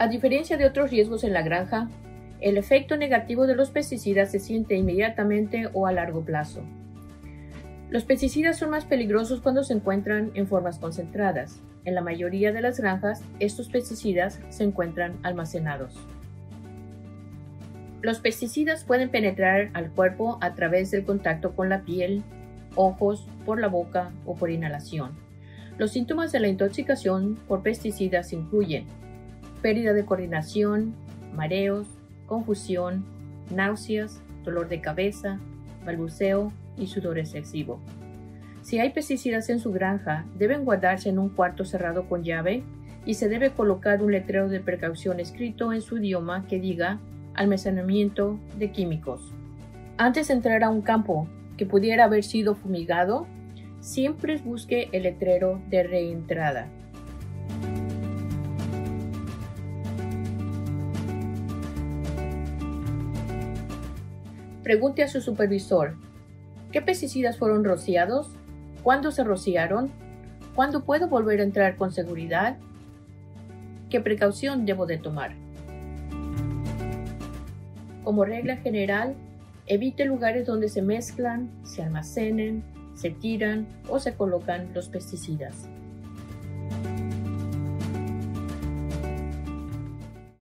A diferencia de otros riesgos en la granja, el efecto negativo de los pesticidas se siente inmediatamente o a largo plazo. Los pesticidas son más peligrosos cuando se encuentran en formas concentradas. En la mayoría de las granjas, estos pesticidas se encuentran almacenados. Los pesticidas pueden penetrar al cuerpo a través del contacto con la piel, ojos, por la boca o por inhalación. Los síntomas de la intoxicación por pesticidas incluyen pérdida de coordinación, mareos, confusión, náuseas, dolor de cabeza, balbuceo y sudor excesivo. Si hay pesticidas en su granja, deben guardarse en un cuarto cerrado con llave y se debe colocar un letrero de precaución escrito en su idioma que diga almacenamiento de químicos. Antes de entrar a un campo que pudiera haber sido fumigado, siempre busque el letrero de reentrada. Pregunte a su supervisor: ¿qué pesticidas fueron rociados? ¿Cuándo se rociaron? ¿Cuándo puedo volver a entrar con seguridad? ¿Qué precaución debo de tomar? Como regla general, evite lugares donde se mezclan, se almacenen, se tiran o se colocan los pesticidas.